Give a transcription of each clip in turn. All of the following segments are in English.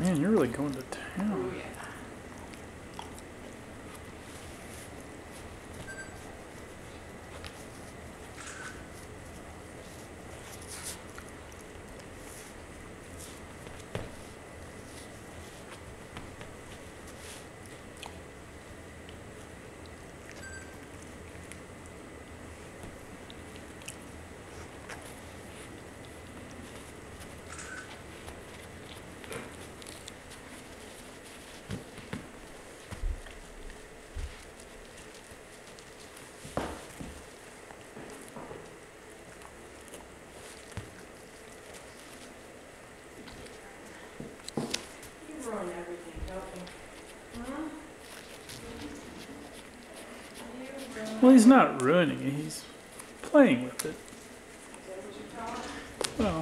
Man, you're really going to town. Oh, yeah. Ruin everything, don't you? Huh? Well, he's not ruining it. He's playing with it. Is that what you're talking? Well,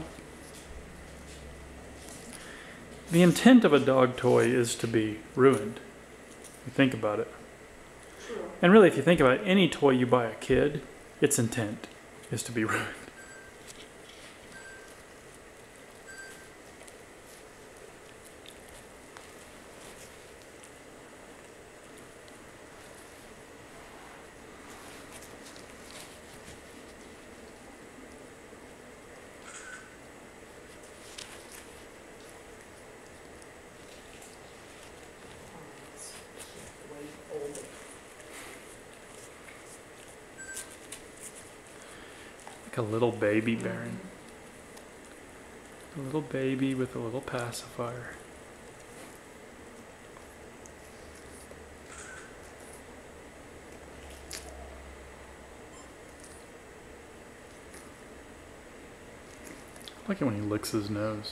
the intent of a dog toy is to be ruined. You think about it. True. And really, if you think about it, any toy you buy a kid, its intent is to be ruined. Like a little baby Baron. A little baby with a little pacifier. I like it when he licks his nose.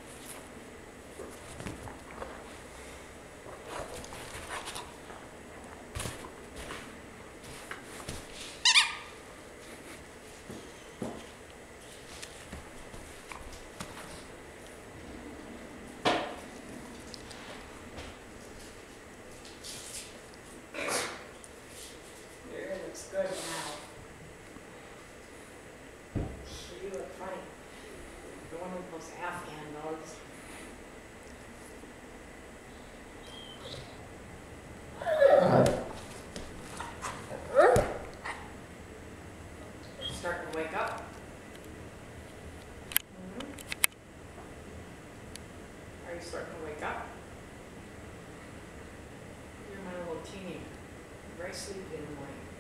Good now. You look funny. You're one of those Afghan dogs. Starting to wake up. Are you starting to wake up? You're my little teeny. Very sleepy in the morning.